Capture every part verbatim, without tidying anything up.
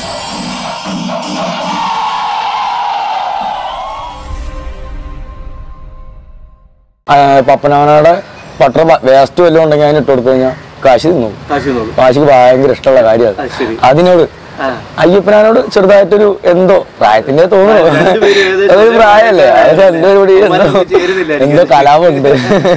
പപ്പനാവനയുടെ Pattar waste വല്ലതും ഉണ്ടെങ്കിൽ അതിന് ഇട്ട് കൊടുത്തു കഴിഞ്ഞാൽ കാശി തിന്നു. കാശിക്ക് ഭയങ്കര ഇഷ്ടമുള്ള കാര്യമാണ്. അതിനോട് അയ്യപ്പനോട് ചെറുതായിട്ടൊരു എന്തോ പ്രായത്തിന്റെ തോന്നുന്നു, അതൊരു പ്രായമല്ലേ, അത് എന്തോ കൂടി എന്തോ എന്തോ കലാപമുണ്ട്.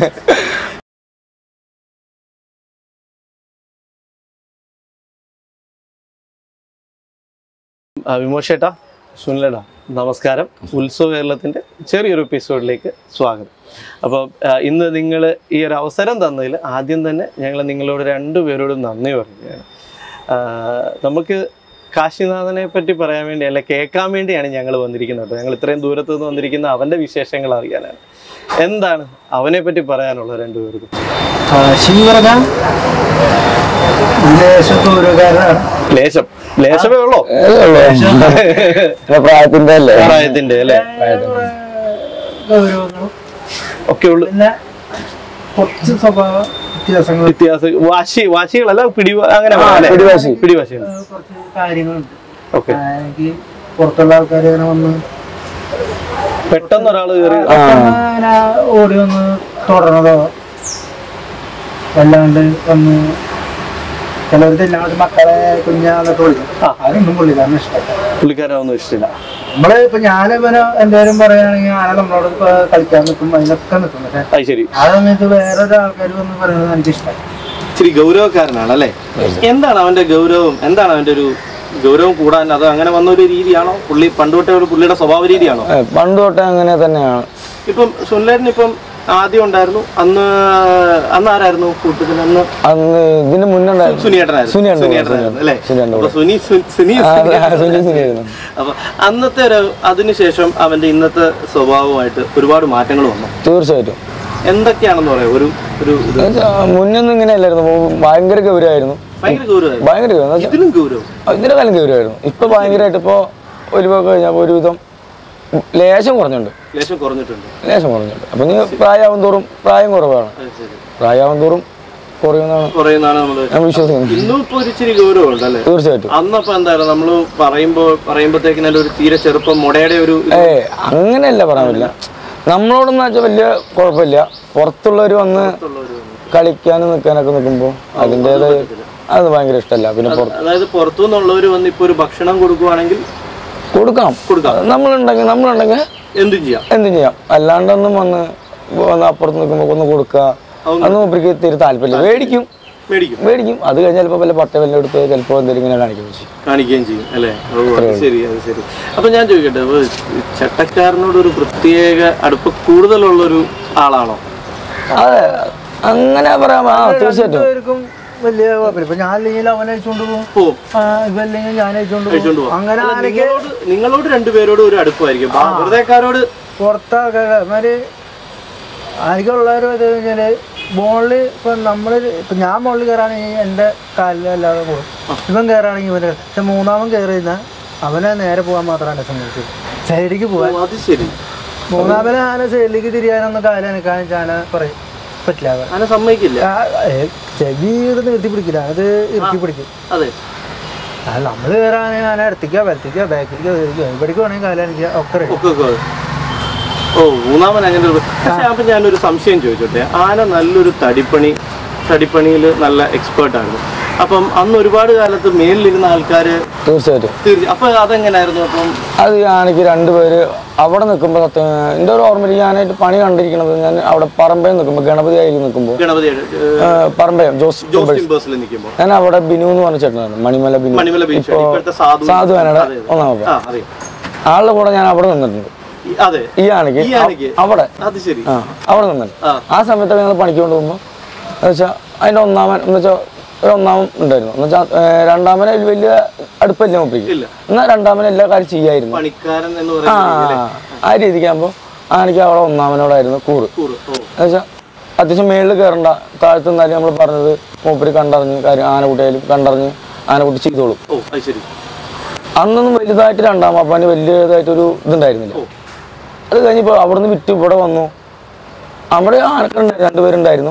വിമോശേട്ടാ, സുനിലേട്ടാ, നമസ്കാരം. ഉത്സവ കേരളത്തിൻ്റെ ചെറിയൊരു എപ്പിസോഡിലേക്ക് സ്വാഗതം. അപ്പോൾ ഇന്ന് നിങ്ങൾ ഈ ഒരു അവസരം തന്നതിൽ ആദ്യം തന്നെ ഞങ്ങൾ നിങ്ങളോട് രണ്ടുപേരോടും നന്ദി പറയുകയാണ്. നമുക്ക് കാശിനാഥനെ പറ്റി പറയാൻ വേണ്ടി അല്ല, കേൾക്കാൻ വേണ്ടിയാണ് ഞങ്ങൾ വന്നിരിക്കുന്നത്. ഞങ്ങൾ ഇത്രയും ദൂരത്തു നിന്ന് വന്നിരിക്കുന്ന അവൻ്റെ വിശേഷങ്ങൾ അറിയാനാണ്. എന്താണ് അവനെ പറ്റി പറയാനുള്ളത് രണ്ടുപേർക്കും? കാശി പറഞ്ഞാൽ ലേശം ലേശമേ ഉള്ളോ? പ്രായത്തിന്റെ അല്ലേ പ്രായത്തിന്റെ അല്ലേ ഒക്കെ ഉള്ളു. പിന്നെ കുറച്ച് സ്വഭാവ വ്യത്യാസങ്ങൾ വ്യത്യാസം വാശി വാശികളല്ല പിടി അങ്ങനെ പിടിവാശി പിടിവാശി കുറച്ച് കാര്യങ്ങളുണ്ട്. ഓക്കെ. എനിക്ക് പുറത്തുള്ള ആൾക്കാർ അങ്ങനെ വന്ന് പെട്ടെന്ന് ഒരാള് കയറി അങ്ങനെ ഓടി വന്ന് തുടർന്നതോ വല്ലാണ്ട് വന്ന് ചിലവർക്ക് എല്ലാവരും മക്കളെ കുഞ്ഞാന്നൊക്കെ വിളിക്കും. അതൊന്നും പുള്ളിക്കാരന് ഇഷ്ടമല്ല. പുള്ളിക്കാരൊന്നും ഇഷ്ടമില്ല. നമ്മള് ഇപ്പൊ ഞാനിവനോ എന്തായാലും പറയുകയാണെങ്കിൽ ആനെ നമ്മളോട് കളിക്കാൻ നിൽക്കും, അതിനൊക്കെ നിൽക്കും. പക്ഷെ ആ സമയത്ത് വേറൊരു ആൾക്കാർ വന്ന് പറയുന്നത് എനിക്ക് ഇഷ്ടം. ഇച്ചിരി ഗൗരവക്കാരനാണ് അല്ലേ? എന്താണ് അവന്റെ ഗൗരവം? എന്താണ് അവന്റെ ഒരു ഗൗരവം കൂടാൻ അത് അങ്ങനെ വന്ന ഒരു രീതിയാണോ? പുള്ളി പണ്ട് തൊട്ടേ ഒരു പുള്ളിയുടെ സ്വഭാവ രീതിയാണോ? പണ്ട് തൊട്ടേ അങ്ങനെ തന്നെയാണ്. ഇപ്പം സുനിലേട്ടൻ ഇപ്പം ആദ്യം ഉണ്ടായിരുന്നു, അന്ന് അന്ന് ആരായിരുന്നു കൂട്ടത്തിൽ? അന്ന് അന്ന് ഇതിന് മുന്നേ സുനിയേട്ടനായിരുന്നു അല്ലേ? അപ്പൊ സുനി സുനി അപ്പൊ അന്നത്തെ ഒരു അതിനുശേഷം അവന്റെ ഇന്നത്തെ സ്വഭാവമായിട്ട് ഒരുപാട് മാറ്റങ്ങൾ വന്നു. തീർച്ചയായിട്ടും. എന്തൊക്കെയാണെന്ന് പറയാം? ഒരു ഒരു മുന്നൊന്നും ഇങ്ങനെ അല്ലായിരുന്നു, ഭയങ്കര ഗൗരവമായിരുന്നു. ഭയങ്കര ഗൗരവം ഭയങ്കര ഗൗരവം ഇതിലും ഗൗരവം ഇതിന്റെ കാലം ഗൗരവമായിരുന്നു. ഇപ്പൊ ഭയങ്കരമായിട്ട് ഇപ്പൊ ഒരു കഴിഞ്ഞപ്പോ ഒരുവിധം ലേശം കുറഞ്ഞുണ്ട്. ലേശം കുറഞ്ഞിട്ടുണ്ട് ലേശം കുറഞ്ഞിട്ടുണ്ട്. അപ്പൊ നീ പ്രായമാവും തോറും പ്രായം കുറവാണ്, പ്രായമാവും തോറും കുറയുന്നതാണ് ഞാൻ വിശ്വസിക്കുന്നത്. ഇന്നും ഇപ്പൊ ഒരു ഇച്ചിരി ഗൗരവം ഉണ്ടല്ലേ? തീർച്ചയായിട്ടും. അന്നപ്പോ എന്തായാലും നമ്മള് പറയുമ്പോ പറയുമ്പോഴത്തേക്കിനും ഒരു തീരെ ചെറുപ്പം മുടയുടെ ഒരു ഏ അങ്ങനെയല്ല പറയാൻ പറ്റില്ല. നമ്മളോടെന്ന് വെച്ചാൽ വലിയ കുഴപ്പമില്ല. പുറത്തുള്ളവർ വന്ന് കളിക്കാനും നിൽക്കാനൊക്കെ നിൽക്കുമ്പോൾ അതിൻ്റെതായ അത് ഭയങ്കര ഇഷ്ടമല്ല. പിന്നെ അതായത് പുറത്തുനിന്നുള്ളവർ വന്ന് ഇപ്പൊ ഒരു ഭക്ഷണം കൊടുക്കുവാണെങ്കിൽ കൊടുക്കാം കൊടുക്കാം നമ്മളുണ്ടെങ്കിൽ നമ്മളുണ്ടെങ്കിൽ എന്തും ചെയ്യാം എന്തും ചെയ്യാം. അല്ലാണ്ടൊന്നും വന്ന് വന്ന് അപ്പുറത്ത് നിൽക്കുമ്പോൾ ഒന്ന് കൊടുക്കുക അതൊന്നും മൂപ്പർക്ക് തീരെ താല്പര്യമില്ല. മേടിക്കും മേടിക്കും അത് കഴിഞ്ഞാൽ ചിലപ്പോൾ വല്ല പട്ട വല്ല എടുത്ത് ചിലപ്പോൾ എന്തെങ്കിലും ഇങ്ങനെ കാണിക്കുകയും ചെയ്യും കാണിക്കുകയും ചെയ്യും അല്ലേ? ശരി, അത് ശരി. അപ്പൊ ഞാൻ ചോദിക്കട്ടെ, ചട്ടക്കാരനോട് ഒരു പ്രത്യേക അടുപ്പ് കൂടുതലുള്ളൊരു ആളാണോ? അതെ, അങ്ങനെ പറയാം. ആ തീർച്ചയായിട്ടും വലിയ കുഴപ്പമില്ല. ഇപ്പൊ ഞാൻ അല്ലെങ്കിൽ അവനെ അയച്ചുകൊണ്ട് പോകും, ഇവല്ലെങ്കിൽ ഞാൻ അയച്ചുകൊണ്ട് പോകും. അങ്ങനെ നിങ്ങളോട് രണ്ടുപേരോട് ഒരു അടുപ്പായിരിക്കും, വെറുതെക്കാരോട് പുറത്തെ ആൾക്കാര് ആർക്കുള്ളവരും ഇത് കഴിഞ്ഞാല് ബോളിൽ ഇപ്പൊ നമ്മള് ഇപ്പൊ ഞാൻ ബോളിൽ കയറാണെങ്കിൽ എന്റെ കാലിൽ അല്ലാതെ പോകും. ഇവൻ കയറാണെങ്കിൽ ഇവന്റെ. പക്ഷെ മൂന്നാമൻ കയറി കഴിഞ്ഞാൽ അവനെ നേരെ പോകാൻ മാത്രമാണ് സമ്മതിച്ചത്, സൈഡിലേക്ക് പോകാൻ. മൂന്നാമനെ ആന സൈഡിലേക്ക് തിരിയാനൊന്നും കാലം അനക്കാൻ ചാന പറയും പറ്റില്ല, സമ്മതിക്കില്ല. ചെവി നിർത്തി പിടിക്കില്ല, അത് ഇറുക്കി പിടിക്കും. അതെ, നമ്മള് കയറാണെങ്കിൽ ആന അടുത്തേക്കോ വലത്തേക്കോ ബാക്കിലേക്കോ എവിടേക്ക് വേണമെങ്കിൽ കാലം അനക്കുക ഒക്കെ. ഓ, മൂന്നാമൻ അങ്ങനെ ഒരു. പക്ഷെ അപ്പൊ ഞാനൊരു സംശയം ചോദിച്ചോട്ടെ, ആന നല്ലൊരു തടിപ്പണി തടിപ്പണിയിൽ നല്ല എക്സ്പേർട്ടായിരുന്നു. അപ്പം അന്ന് ഒരുപാട് കാലത്ത് മേലിലിരുന്ന ആൾക്കാര് തീർച്ചയായിട്ടും. അപ്പൊ അതെങ്ങനായിരുന്നു? അപ്പം അത് ആനയ്ക്ക് രണ്ടുപേര് അവിടെ നിൽക്കുമ്പോൾ സത്യം എൻ്റെ ഒരു ഓർമ്മയിൽ ഞാനായിട്ട് പണി കണ്ടിരിക്കണത് ഞാൻ അവിടെ പറമ്പയിൽ നിൽക്കുമ്പോൾ ഗണപതി ആയി നിൽക്കുമ്പോൾ പറമ്പയം ജോസ് ഞാൻ അവിടെ ബിനു എന്ന് പറഞ്ഞ ചേട്ടനാണ്, മണിമല ബിനു. ഇപ്പോ സാധു ആനയുടെ ഒന്നാമത് ആളുടെ കൂടെ ഞാൻ അവിടെ നിന്നിട്ടുണ്ട്. ഈ ആനയ്ക്ക് അവിടെ അവിടെ നിന്നിട്ടുണ്ട്. ആ സമയത്തൊക്കെ ഞങ്ങൾ പണിക്ക് കൊണ്ടുപോകുമ്പോൾ എന്ന് വെച്ചാൽ അതിൻ്റെ ഒന്നാമൻ എന്ന് വെച്ചാൽ ഒരു ഒന്നാമൻ ഉണ്ടായിരുന്നു. എന്ന് വെച്ചാൽ രണ്ടാമനെ വലിയ അടുപ്പമില്ല മുപ്പിക്ക്, എന്നാൽ രണ്ടാമനെ എല്ലാ കാര്യം ചെയ്യായിരുന്നു. ആ ആ രീതിക്കാകുമ്പോൾ ആനയ്ക്ക് അവിടെ ഒന്നാമനോടായിരുന്നു കൂറ്. എന്ന് വെച്ചാൽ അത്യാവശ്യം മേളിൽ കയറണ്ട, താഴത്ത് നിന്നാലും നമ്മൾ പറഞ്ഞത് മൂപ്പര് കണ്ടറിഞ്ഞ് കാര്യം ആനക്കുട്ടിയായാലും കണ്ടറിഞ്ഞ് ആനക്കുട്ടി ചെയ്തോളും. അന്നൊന്നും വലുതായിട്ട് രണ്ടാം അപ്പാന് വലിയതായിട്ടൊരു ഇതുണ്ടായിരുന്നില്ല. അത് കഴിഞ്ഞപ്പോൾ അവിടെ നിന്ന് വിറ്റ് ഇവിടെ വന്നു. അവിടെ ആനക്കുണ്ട് രണ്ടുപേരുണ്ടായിരുന്നു.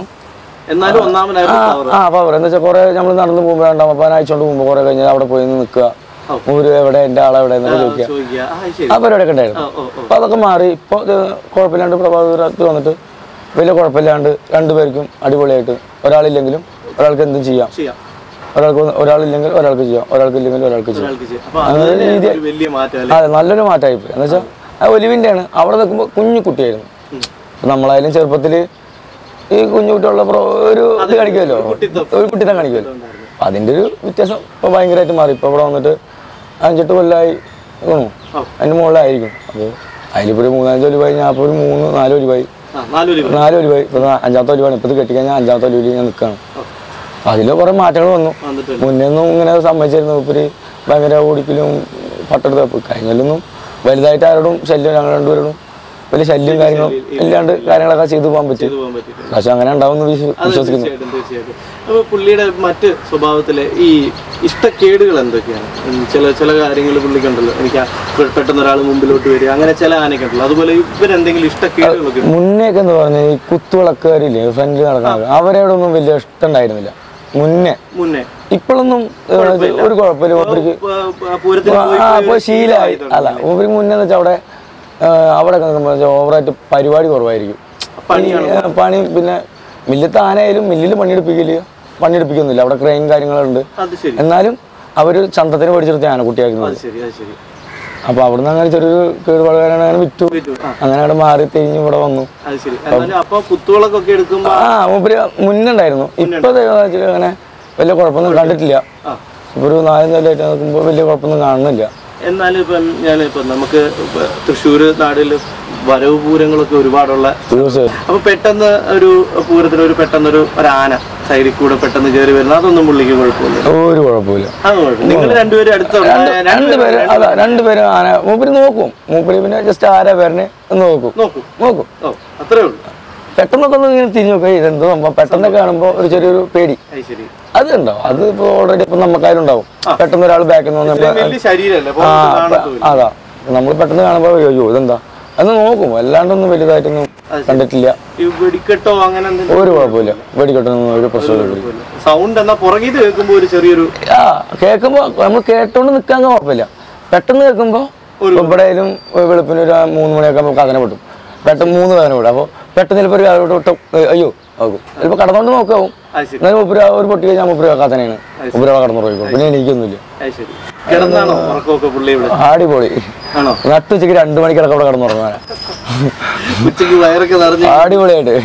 ആ പവർ എന്ന് വെച്ചാൽ കുറെ നമ്മൾ നടന്ന് പോകുമ്പോൾ രണ്ടാം അപ്പാനെ അയച്ചുകൊണ്ട് പോകുമ്പോൾ കുറെ കഴിഞ്ഞാൽ അവിടെ പോയി നിൽക്കുക, മൂപ്പര് എവിടെ എൻ്റെ ആളെവിടെ എന്നൊക്കെ ചോദിക്കുക, ആ പരിപാടിയൊക്കെ ഉണ്ടായിരുന്നു. അപ്പോൾ അതൊക്കെ മാറി ഇപ്പോൾ കുഴപ്പമില്ലാണ്ട് പ്രഭാതത്തിൽ വന്നിട്ട് വലിയ കുഴപ്പമില്ലാണ്ട് രണ്ടുപേർക്കും അടിപൊളിയായിട്ട് ഒരാളില്ലെങ്കിലും ഒരാൾക്ക് എന്തും ചെയ്യാം, ഒരാൾക്ക് ഒരാളില്ലെങ്കിൽ ഒരാൾക്ക് ചെയ്യാം, ഒരാൾക്ക് ഇല്ലെങ്കിൽ ഒരാൾക്ക് ചെയ്യാം. അങ്ങനെ രീതി അതെ നല്ലൊരു മാറ്റമായി പോയി. എന്ന് വെച്ചാൽ ആ ഒലിവിൻ്റെ ആണ്. അവിടെ നിൽക്കുമ്പോൾ കുഞ്ഞു കുട്ടിയായിരുന്നു. നമ്മളായാലും ചെറുപ്പത്തിൽ ഈ കുഞ്ഞു കുട്ടികളുടെ ഒരു ഇത് കാണിക്കുമല്ലോ, ഒരു കുട്ടിത്തം കാണിക്കുമല്ലോ. അപ്പം അതിൻ്റെ ഒരു വ്യത്യാസം ഇപ്പോൾ ഭയങ്കരമായിട്ട് മാറി. ഇപ്പോൾ ഇവിടെ വന്നിട്ട് അഞ്ചെട്ട് കൊല്ലമായി തോന്നുന്നു, അതിൻ്റെ മുകളിലായിരിക്കും. അപ്പോൾ അതിലിപ്പോൾ ഒരു മൂന്നാലഞ്ച് ഒലിവായി, ഞാൻ അപ്പോൾ ഒരു മൂന്ന് നാല് ഒലിവായി നാല് ഒലിവായി ഇപ്പോൾ അഞ്ചാമത്തെ ഒലിവാണ്. ഇപ്പോൾ ഇത് കെട്ടിക്കഴിഞ്ഞാൽ അഞ്ചാമത്തെ ഒലിവിൽ ഞാൻ നിൽക്കുകയാണ്. അതിൽ കുറേ മാറ്റങ്ങൾ വന്നു. മുന്നേ ഒന്നും ഇങ്ങനെ സമ്മതിച്ചിരുന്നു ഇപ്പം ഭയങ്കര ഓടിക്കലും പട്ടെടുത്ത് കഴിഞ്ഞാലൊന്നും വലുതായിട്ട് ആരോടും ശല്യം ഞങ്ങൾ രണ്ടുപേരോടും വലിയ ശല്യം കാര്യങ്ങളും ഇല്ലാണ്ട് കാര്യങ്ങളൊക്കെ ചെയ്തു പോകാൻ പറ്റും. പക്ഷെ അങ്ങനെ ഉണ്ടാവുമെന്ന് വിശ്വസിക്കുന്നു. അപ്പോൾ പുള്ളിയുടെ മറ്റ് സ്വഭാവത്തിലെ ഈ ഇഷ്ടക്കേടുകൾ എന്തൊക്കെയാണ്? ചില ചില കാര്യങ്ങൾ പുള്ളിക്കുണ്ടല്ലോ, എനിക്ക് പെട്ടെന്ന് ഒരാൾ മുമ്പിലോട്ട് വരിക, അങ്ങനെ ചില ആനയൊക്കെ ഉണ്ടല്ലോ. അതുപോലെ ഇവരെന്തെങ്കിലും ഇഷ്ടക്കേടുകളൊക്കെ മുന്നേക്കെ എന്ന് പറഞ്ഞാൽ ഈ കുത്തുവിളക്കുകാരില്ലേ ഫ്രണ്ടിൽ നടക്കുന്നത്, അവരോടൊന്നും വലിയ ഇഷ്ടം ഉണ്ടായിരുന്നില്ല മുന്നേ. മുന്നേ ഇപ്പോഴൊന്നും ഒരു കുഴപ്പമില്ല. മൂപ്പർക്ക് അപ്പോൾ ശീലമായി. അല്ല മൂപ്പര് മുന്നേ എന്ന് വെച്ചാൽ അവിടെ അവിടെ ഒക്കെ നിൽക്കുമ്പോൾ ഓവറായിട്ട് പരിപാടി കുറവായിരിക്കും, പണി. പിന്നെ മില്ലത്തെ ആനയായാലും മില്ലിൽ പണിയെടുപ്പിക്കില്ല, പണിയെടുപ്പിക്കുന്നില്ല. അവിടെ ക്രെയിൻ കാര്യങ്ങളുണ്ട്. എന്നാലും അവർ ചന്തത്തിന് പഠിച്ചെടുത്ത ആനക്കുട്ടിയായിരുന്നത്. അപ്പൊ അവിടുന്ന് അങ്ങനെ ചെറിയൊരു കേടുപാടുകാരാണ്, അങ്ങനെ വിറ്റു. അങ്ങനെ അവിടെ മാറി തിരിഞ്ഞ് ഇവിടെ വന്നു. ആ മൂപ്പര് മുന്നുണ്ടായിരുന്നു. ഇപ്പൊ അങ്ങനെ വലിയ കുഴപ്പമൊന്നും കണ്ടിട്ടില്ല. ഇപ്പൊ ഒരു നാലഞ്ച് കൊല്ലമായിട്ട് നോക്കുമ്പോൾ വലിയ കുഴപ്പമൊന്നും കാണുന്നില്ല. എന്നാലും ഇപ്പം ഞാനിപ്പം നമുക്ക് തൃശ്ശൂർ നാടിൽ വരവ് പൂരങ്ങളൊക്കെ ഒരുപാടുള്ള, അപ്പൊ പെട്ടെന്ന് ഒരു പൂരത്തിന് ഒരു പെട്ടെന്നൊരു ഒരു ആന സൈഡിൽ കൂടെ പെട്ടെന്ന് കയറി വരുന്നത് അതൊന്നും പുള്ളിക്ക് കുഴപ്പമില്ല, ഒരു കുഴപ്പമില്ല. അത് കുഴപ്പമില്ല. നിങ്ങൾ രണ്ടുപേരും അടുത്ത രണ്ടുപേര് അതാ രണ്ടുപേരും ആന മൂപ്പര് നോക്കും. മൂപ്പര് പിന്നെ ജസ്റ്റ് ആരാ പേരനെ നോക്കും നോക്കും നോക്കും അത്രേ ഉള്ളൂ. പെട്ടെന്നൊക്കെ ഒന്ന് ഇങ്ങനെ തിരിഞ്ഞു നോക്കുക, ഇതെന്തോ സംഭവം. പെട്ടെന്നൊക്കെ കാണുമ്പോൾ ഒരു ചെറിയൊരു പേടി അത് ഉണ്ടാവും. അത് ഇപ്പൊ ഓൾറെഡി ഇപ്പൊ നമുക്കാരും ഉണ്ടാവും. പെട്ടെന്ന് ഒരാൾ ബാക്കിൽ നിന്ന് അതാ നമ്മൾ പെട്ടെന്ന് കാണുമ്പോൾ അയ്യോ ഇതെന്താ എന്ന് നോക്കും. അല്ലാണ്ടൊന്നും വലുതായിട്ടൊന്നും കണ്ടിട്ടില്ല. വെടിക്കെട്ടോ അങ്ങനെ ഒരു കുഴപ്പമില്ല. വെടിക്കെട്ടൊന്നും ഒരു പ്രശ്നമില്ല. സൗണ്ട് എന്നാ പുറകിൽ കേൾക്കുമ്പോൾ ഒരു ചെറിയൊരു ആ കേൾക്കുമ്പോ നമ്മൾ കേട്ടോണ്ട് നിൽക്കാൻ കുഴപ്പമില്ല. പെട്ടെന്ന് കേൾക്കുമ്പോ എവിടെയും വെളുപ്പിന് ഒരു മൂന്ന് മണിയൊക്കെ ആകുമ്പോൾ കഥന പൊട്ടും. പെട്ടെന്ന് മൂന്ന് കഥന പൊട്ടും. അപ്പോൾ പെട്ടെന്ന് ചിലപ്പോൾ ഒരു വിട്ടും അയ്യോ ആകും. ചിലപ്പോൾ കടന്നുകൊണ്ട് നോക്കാവും. എന്നാലും മുപ്പര ഒരു പൊട്ടി കഴിഞ്ഞാൽ മുപ്പര കഥനയാണ്. മുപ്പര കടന്നുറങ്ങിക്കും. പിന്നെ എനിക്കൊന്നുമില്ല. അടിപൊളി. നട്ടുച്ചയ്ക്ക് രണ്ടു മണിക്ക് കിടക്ക അവിടെ കടന്നുറങ്ങാൻ അടിപൊളിയായിട്ട്.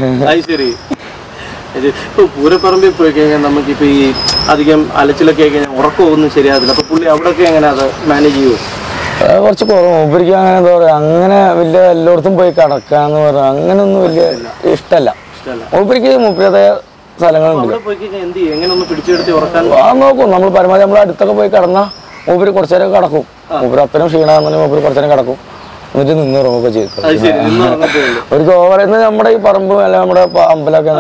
ഇപ്പൊ പൂരപ്പറമ്പിൽ പോയി കഴിഞ്ഞാൽ നമുക്കിപ്പോ ഈ അധികം അലച്ചിലൊക്കെ ആയി കഴിഞ്ഞാൽ ഉറക്കമൊന്നും ശരിയാകത്തില്ല. അപ്പൊ പുള്ളി അവിടെയൊക്കെ എങ്ങനെ അത് മാനേജ് ചെയ്യുമോ? കുറച്ച് കുറവ്. മൂപ്പരിക്ക് അങ്ങനെ എന്താ പറയാ, അങ്ങനെ വലിയ എല്ലായിടത്തും പോയി കിടക്കാന്ന് പറയാ അങ്ങനെയൊന്നും വലിയ ഇഷ്ടമല്ല. മൂപ്പരിക്ക് മൂപ്പരതായ സ്ഥലങ്ങളുണ്ട്. ആ നോക്കും. നമ്മൾ പരമാവധി നമ്മൾ അടുത്തൊക്കെ പോയി കിടന്നാ മൂപ്പര് കുറച്ചു നേരം കിടക്കും. മൂപ്പര് അത്രയും ക്ഷീണമാണെന്നുണ്ടെങ്കിൽ മൂപ്പര് കുറച്ചു നേരം കിടക്കും. എന്നിട്ട് നിന്ന് ഉറങ്ങുകയൊക്കെ ചെയ്യും. ഒരു ഓവറിന്ന് നമ്മുടെ ഈ പറമ്പ് അല്ല നമ്മുടെ അമ്പലമൊക്കെ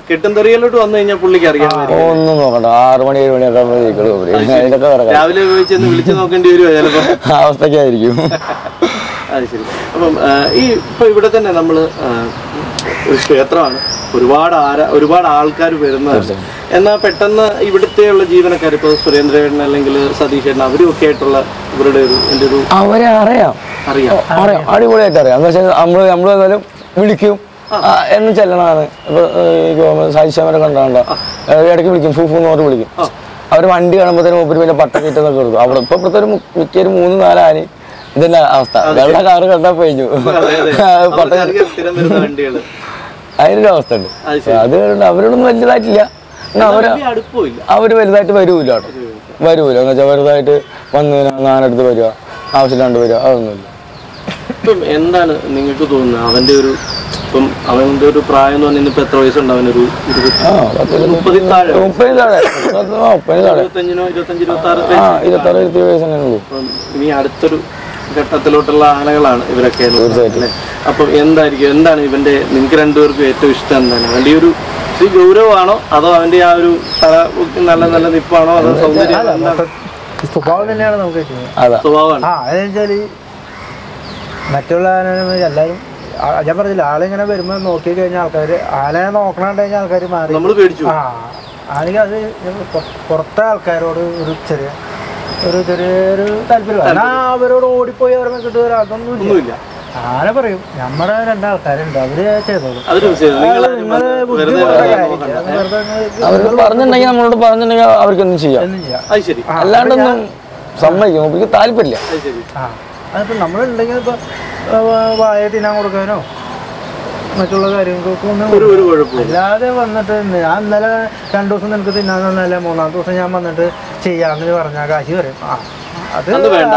ഒന്നും നോക്കണ്ട. ആറു മണി ഏഴ് മണിയൊക്കെ അതിനൊക്കെ കിടക്കാം. അവസ്ഥക്കായിരിക്കും. അപ്പം ഈ ഇപ്പൊ ഇവിടെ തന്നെ നമ്മള് ഒരു ക്ഷേത്രമാണ്, ഒരുപാട് ആര ഒരുപാട് ആൾക്കാർ വരുന്നതാണ്. എന്നാൽ പെട്ടെന്ന് ഇവിടുത്തെയുള്ള ജീവനക്കാർ ഇപ്പോൾ സുരേന്ദ്രേട്ടൻ അല്ലെങ്കിൽ സതീഷേട്ടൻ അവരും ഒക്കെ ആയിട്ടുള്ള ഇവരുടെ ഒരു എൻ്റെ ഒരു അവരെ അറിയാം അറിയാം അറിയാം അടിപൊളിയായിട്ട് അറിയാം. എന്താ വെച്ചാൽ നമ്മൾ നമ്മൾ ഏതായാലും വിളിക്കും എന്നും ചെല്ലണമാണ്. ഇപ്പൊ സായിശാമരെ കണ്ടാണ്ട ഇടയ്ക്ക് വിളിക്കും, ഫൂഫു എന്ന് പറഞ്ഞ് വിളിക്കും. അവർ വണ്ടി കാണുമ്പോഴത്തേനും മുമ്പിൽ വലിയ പട്ടക്കിട്ടൊക്കെ കൊടുക്കും. അവിടെ ഇപ്പൊ ഇപ്പോഴത്തെ ഒരു മിക്ക ഒരു മൂന്ന് നാലാനി ഇതന്നെ അവസ്ഥ. വെള്ള കാറ് കണ്ടാ കഴിഞ്ഞു പട്ട അതിനൊരു അവസ്ഥ ഉണ്ട്. അത് അവരോടൊന്നും വലുതായിട്ടില്ല. അവര് അവര് വലുതായിട്ട് വരൂല അവിടെ വരൂല എന്ന് വെച്ചാൽ വലുതായിട്ട് വന്ന് നാനടുത്ത് വരിക ആവശ്യമില്ലാണ്ട് വരിക അതൊന്നുമില്ല. ഇപ്പം എന്താണ് നിങ്ങൾക്ക് തോന്നുന്നത് അവന്റെ ഒരു ഇപ്പം അവന്റെ ഒരു പ്രായം എന്ന് പറഞ്ഞാൽ ഇപ്പൊ എത്ര വയസ്സുണ്ട്? അവനൊരു മുപ്പതിന് താഴെ മുപ്പതിന് താഴെ ഇരുപത്തഞ്ചിനോ ഇരുപത്തഞ്ച് ഇരുപത്തി ആറ് ആ ഇരുപത്തി ആറ് ഇരുപത്തി വയസ്സ് തന്നെ ഉള്ളൂ. ഇനി അടുത്തൊരു ഘട്ടത്തിലോട്ടുള്ള ആനകളാണ് ഇവരൊക്കെ. അപ്പം എന്തായിരിക്കും എന്താണ് ഇവന്റെ നിങ്ങൾക്ക് രണ്ടുപേർക്കും ഏറ്റവും ഇഷ്ടം എന്താണ്? അവന്റെ ഒരു ശ്രീ ഗൗരവമാണോ അതോ അവന്റെ ആ ഒരു തല നല്ല നല്ല നിപ്പാണോ അതോ സൗന്ദര്യം? സ്വഭാവം തന്നെയാണ് നമുക്ക് സ്വഭാവമാണ്. ആ അതെന്ന് വെച്ചാല് മറ്റുള്ള ആന എല്ലാവരും ഞാൻ പറഞ്ഞില്ല, ആളിങ്ങനെ വരുമ്പോ നോക്കി കഴിഞ്ഞാൽ ആൾക്കാര് ആനയെ നോക്കണ ആൾക്കാർ മാറി നമ്മൾ പേടിച്ചു. ആ ആണെങ്കിൽ അത് പുറത്തെ ആൾക്കാരോട് ഒരു ചെറിയ ഒരു ചെറിയൊരു താല്പര്യം. എന്നാൽ അവരോട് ഓടിപ്പോയി അവരെ കിട്ടുക അതൊന്നുമില്ല. ആരെ പറയും നമ്മുടെ രണ്ടാൾക്കാരുണ്ട്, അവര് ചെയ്തോളൂ. അവർക്ക് പറഞ്ഞിട്ടുണ്ടെങ്കിൽ നമ്മളോട് പറഞ്ഞിട്ടുണ്ടെങ്കിൽ അവർക്കൊന്നും ചെയ്യാം, അല്ലാണ്ടൊന്നും സമ്മതിക്കും. നമുക്ക് താല്പര്യമില്ല. അതിപ്പോ നമ്മളുണ്ടെങ്കിൽ ഇപ്പൊ വായ തിന്നാൻ കൊടുക്കാനോ മറ്റുള്ള കാര്യങ്ങൾക്കൊക്കെ ഒന്നും അല്ലാതെ വന്നിട്ട് ഞാൻ ഇന്നലെ രണ്ടു ദിവസം നിനക്ക് തിന്നാൻ തന്നല്ല മൂന്നാമത്തെ ദിവസം ഞാൻ വന്നിട്ട് ചെയ്യാമെന്ന് പറഞ്ഞാൽ കാശി പറയും. ആ അത്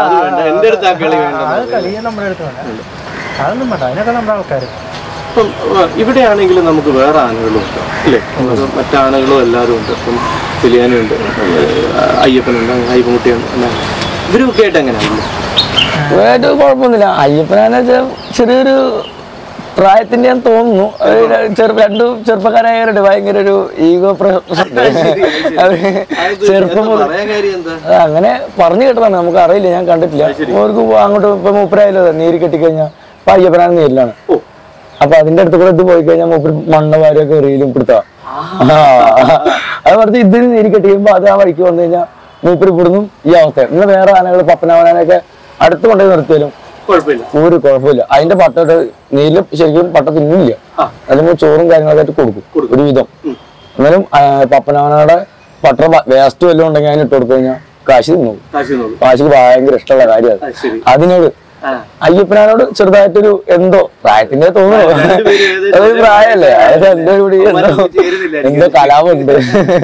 അത് കളി നമ്മുടെ അടുത്ത് വേണ്ട, അതൊന്നും വേണ്ട. അതിനൊക്കെ നമ്മുടെ ആൾക്കാർ. ഇപ്പം ഇവിടെയാണെങ്കിലും നമുക്ക് വേറെ ആനകളും ഉണ്ട് അല്ലേ? മറ്റാനകളും എല്ലാവരും ഉണ്ട്. ഇപ്പം പിലിയാനും ഉണ്ട്, അയ്യപ്പനുണ്ട്, അയ്യപ്പൻകുട്ടിയുണ്ട്. ഇവരൊക്കെ ആയിട്ട് എങ്ങനെയാണ്? വേറെ കുഴപ്പമൊന്നുമില്ല. അയ്യപ്പനാന്ന് വെച്ചാൽ ചെറിയൊരു പ്രായത്തിന്റെ ഞാൻ തോന്നുന്നു. ചെറു രണ്ടു ചെറുപ്പക്കാരായവരുണ്ട്, ഭയങ്കര ഒരു ഈഗോ പ്രശ്നം. ചെറുപ്പം അങ്ങനെ പറഞ്ഞു കേട്ടതാണ്, നമുക്ക് അറിയില്ല, ഞാൻ കണ്ടിട്ടില്ല. അവർക്ക് അങ്ങോട്ട് ഇപ്പൊ മൂപ്പരായാലോ നീര് കെട്ടിക്കഴിഞ്ഞാൽ ഇപ്പൊ അയ്യപ്പനാണ് നീരിലാണ്. അപ്പൊ അതിന്റെ അടുത്ത് കൂടെ ഇത് പോയി കഴിഞ്ഞാൽ മൂപ്പര് മണ്ണ വാരൊക്കെ എറിയിലും പിടുത്താ. അത് പറഞ്ഞ് ഇതിന് നീര് കെട്ടിക്കുമ്പോ അത് ആ വഴിക്ക് വന്നു കഴിഞ്ഞാൽ മൂപ്പര് പിടുന്നും ഈ അവസ്ഥ. ഇന്ന് വേറെ ആനകൾ പപ്പനാവനാനൊക്കെ അടുത്ത് കൊണ്ടുപോയി നിർത്തിയാലും ഒരു കുഴപ്പമില്ല. അതിന്റെ പട്ട നീരില് ശരിക്കും പട്ട തിന്നില്ല, അതിന് ചോറും കാര്യങ്ങളൊക്കെ കൊടുക്കും ഒരു വിധം. എന്നാലും പപ്പനാവനയുടെ പട്ട വേസ്റ്റ് വല്ലതും ഉണ്ടെങ്കിൽ അതിന് ഇട്ട് കൊടുത്തു കഴിഞ്ഞാൽ കാശി തിന്നു. കാശിക്ക് ഭയങ്കര ഇഷ്ടമുള്ള കാര്യമാണ്. അതിനോട് അയ്യപ്പനാനോട് ചെറുതായിട്ടൊരു എന്തോ പ്രായത്തിന്റെ തോന്നുന്നു, അതൊരു പ്രായമല്ലേ, അതായത് എന്റെ കൂടി എന്തോ എന്തോ കലാപുണ്ട്.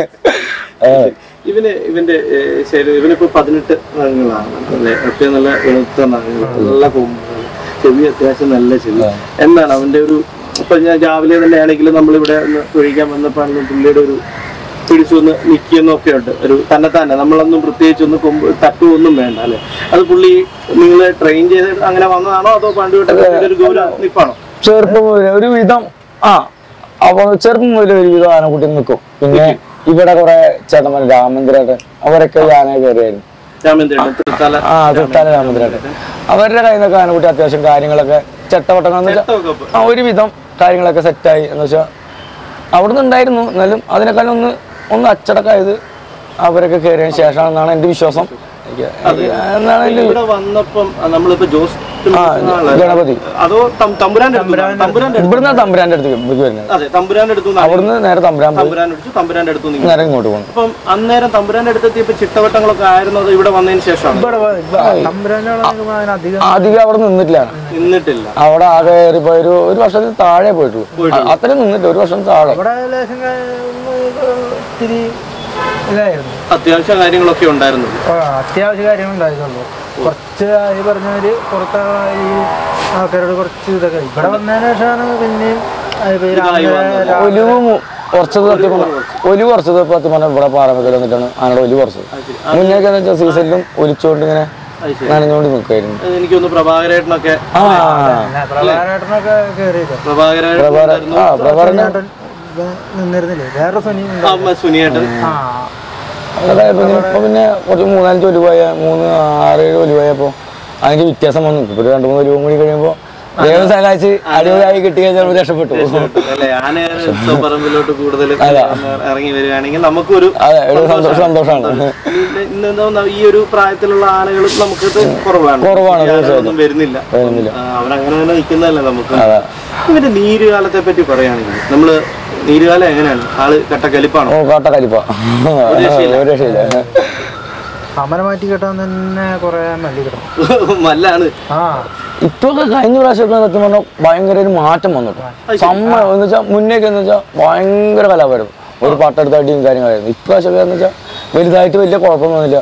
ഇവന് ഇവന്റെ ശരി ഇവനിപ്പോ പതിനെട്ട് നാളുകളാണ് അല്ലേ? ഏറ്റവും നല്ല വെളുത്ത നാളുകൾ, നല്ല കൊമ്പുകൾ, ചെവി അത്യാവശ്യം നല്ല ചെവി. എന്താണ് അവന്റെ ഒരു ഇപ്പൊ ഞാൻ രാവിലെ തന്നെ ആണെങ്കിലും നമ്മളിവിടെ ഒന്ന് തൊഴിക്കാൻ വന്നപ്പോഴാണെങ്കിലും പുള്ളിയുടെ ഒരു പിടിച്ചൊന്ന് നിൽക്കുന്നൊക്കെ ഉണ്ട്. ഒരു തന്നെ തന്നെ നമ്മളൊന്നും പ്രത്യേകിച്ച് ഒന്ന് കൊമ്പ് തട്ടുമൊന്നും വേണ്ട അല്ലെ? അത് പുള്ളി നിങ്ങൾ ട്രെയിൻ ചെയ്ത് അങ്ങനെ വന്നതാണോ അതോ പണ്ട് ഒരു ഗൗരവ നിപ്പാണോ? ചെറുപ്പം മുതലേ ഒരു വിധം ആ അപ്പൊ ചെറുപ്പം മുതലേ ഒരു വിധം ആനക്കുട്ടി നിൽക്കും. പിന്നെ ഇവിടെ കുറെ ചേട്ടന്മാർ രാമേന്ദ്രേട്ടൻ അവരൊക്കെ ആന കയറിയായിരുന്നു. ആ തൃത്താല രാമേന്ദ്രേട്ടൻ അവരുടെ കയ്യിൽ നിന്നൊക്കെ ആനക്കുട്ടി അത്യാവശ്യം കാര്യങ്ങളൊക്കെ ചട്ടവട്ടങ്ങൾ ആ ഒരുവിധം കാര്യങ്ങളൊക്കെ സെറ്റായി എന്ന് വെച്ചാൽ അവിടെ നിന്ന് ഉണ്ടായിരുന്നു. എന്നാലും അതിനേക്കാളും ഒന്ന് ഒന്ന് അച്ചടക്കമായത് അവരൊക്കെ കയറിയതിനു ശേഷമാണെന്നാണ് എന്റെ വിശ്വാസം. ഗണപതി ഇവിടുന്ന് തമ്പുരാന്റെ അടുത്തേക്ക് വരുന്നത്, അവിടുന്ന് നേരെ തമ്പുരാന്റെ അടുത്ത് നേരെ ഇങ്ങോട്ട് പോകുന്നു. അപ്പം അന്നേരം തമ്പുരാന്റെ അടുത്തെത്തിയപ്പോ ചിട്ടവട്ടങ്ങളൊക്കെ ആയിരുന്നു അത് ഇവിടെ വന്നതിന് ശേഷം? അധികം അവിടെ നിന്നിട്ടില്ല നിന്നിട്ടില്ല അവിടെ ആകെ ഇപ്പൊ ഒരു ഒരു വർഷത്തിൽ താഴെ പോയിട്ടുള്ളൂ. അത്രയും നിന്നിട്ടില്ല, ഒരു വർഷം താഴെ. അത്യാവശ്യ കാര്യങ്ങളൊക്കെ ഉണ്ടായിരുന്നു. അത്യാവശ്യ കാര്യങ്ങൾ ഉണ്ടായിരുന്നുള്ളൂ. കുറച്ച് ഈ പറഞ്ഞവര് പുറത്ത് ഈ ആൾക്കാരോട് കുറച്ച് ഇതൊക്കെ ഇവിടെ വന്നതിന് ശേഷമാണ് പിന്നെയും ഒലിവ് കുറച്ചത് സത്യം ഒലിവ് കുറച്ചത് സത്യം പറഞ്ഞാൽ ഇവിടെ പാറമക്കൽ വന്നിട്ടാണ് ആനയുടെ ഒലിവ് കുറച്ചത്. മുന്നേക്കെന്ന് വെച്ചാൽ സീസണിലും ഒലിച്ചുകൊണ്ട് ഇങ്ങനെ നനഞ്ഞുകൊണ്ട് നിൽക്കായിരുന്നു. എനിക്കൊന്ന് പ്രഭാകരേട്ടനൊക്കെ പ്രഭാകരേട്ടനൊക്കെ കയറിയത് പ്രഭാകരൻ നിന്നിരുന്നില്ലേ? വേറെ സുനിയേട്ടൻ ഇപ്പൊ പിന്നെ കുറച്ച് മൂന്നാലഞ്ച് ഒലിവായ മൂന്ന് ആറേഴ് ഒലിവായപ്പോ അതിന്റെ വ്യത്യാസം വന്നു. ഇപ്പൊ ഒരു രണ്ടു മൂന്ന് ഒലിവും കൂടി കഴിയുമ്പോ ദൈവം സഹായിച്ച് അടിപൊളിയായി കിട്ടി കഴിഞ്ഞാൽ രക്ഷപ്പെട്ടു. പറമ്പിലോട്ട് കൂടുതൽ ഇറങ്ങി വരികയാണെങ്കിൽ നമുക്കൊരു സന്തോഷമാണ്. ഈ ഒരു പ്രായത്തിലുള്ള ആനകളും നമുക്ക് കുറവാണ് കുറവാണ് വരുന്നില്ല വരുന്നില്ല അവരങ്ങനെ തന്നെ നിൽക്കുന്നതല്ലേ നമുക്ക്. ഇവന്റെ നീരുകാലത്തെ പറ്റി പറയുകയാണെങ്കിൽ നമ്മള് നീരുകാലം എങ്ങനെയാണ്? ആള് കട്ടക്കലിപ്പാണോ? ഓ കട്ടക്കലിപ്പ രക്ഷയില്ല. അമര മാറ്റി കെട്ടാൻ തന്നെ കൊറേ മല്ലി കിട്ടും. മല്ലാണ് ഇപ്പൊക്കെ കഴിഞ്ഞ പ്രാവശ്യമൊക്കെ സത്യം പറഞ്ഞാൽ ഭയങ്കര ഒരു മാറ്റം വന്നിട്ടു. സമ്മ എന്ന് വെച്ചാൽ മുന്നേക്ക് എന്ന് വെച്ചാൽ ഭയങ്കര കലാപരമായിരുന്നു, ഒരു പട്ടെടുത്ത അടിയും കാര്യങ്ങളായിരുന്നു. ഇപ്രാവശ്യമൊക്കെ എന്ന് വെച്ചാൽ വലുതായിട്ട് വലിയ കുഴപ്പമൊന്നും വന്നില്ല.